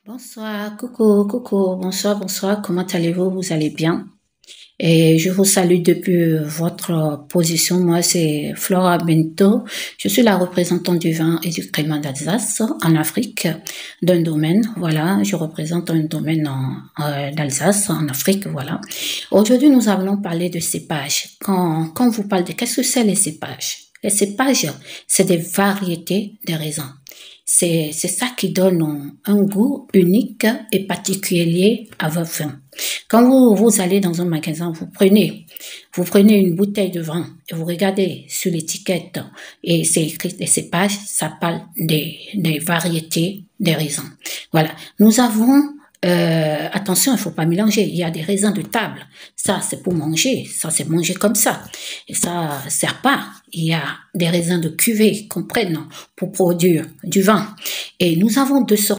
Bonsoir, coucou, bonsoir, comment allez-vous? Vous allez bien? Et je vous salue depuis votre position. Moi, c'est Flora Bento. Je suis la représentante du vin et du crément d'Alsace en Afrique, d'un domaine. Voilà, je représente un domaine d'Alsace en Afrique. Voilà. Aujourd'hui, nous allons parler de cépages. Quand vous parlez de qu'est-ce que c'est les cépages? Les cépages, c'est des variétés de raisins. C'est ça qui donne un goût unique et particulier à votre vin. Quand vous allez dans un magasin, vous prenez une bouteille de vin et vous regardez sur l'étiquette et c'est écrit des cépages, ça parle des variétés des raisins. Voilà. Nous avons attention, il faut pas mélanger. Il y a des raisins de table. Ça, c'est pour manger. Ça, c'est manger comme ça. Et ça sert pas. Il y a des raisins de cuvée qu'on prenne pour produire du vin. Et nous avons deux sortes